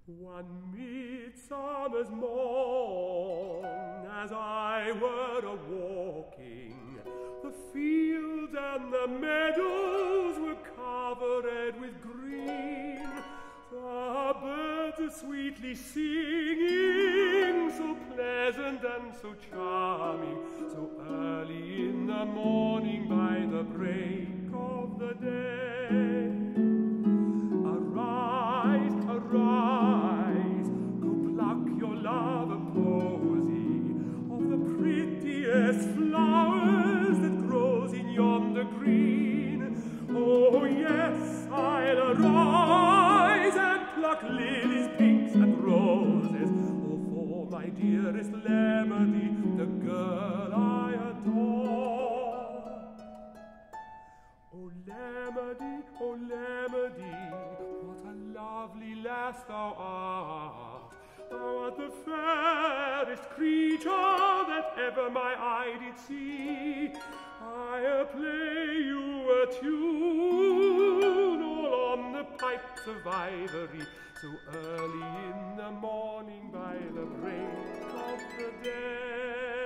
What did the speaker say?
One midsummer's morn, as I were a-walking, the fields and the meadows were covered with green. The birds are sweetly singing, so pleasant and so charming, so early in the morning by the break of the day. Arise, arise, go pluck your love a posy of the prettiest flowers that grows in yonder green. Oh yes, I'll arise and pluck lilies, pinks and roses, oh for my dearest Lemedy, the girl I adore. Oh Lemedy, what a lovely lass thou art. Thou art the fairest creature that ever my eye did see. I'll play you a tune all on the pipes of ivory, so early in the morning by the break of the day.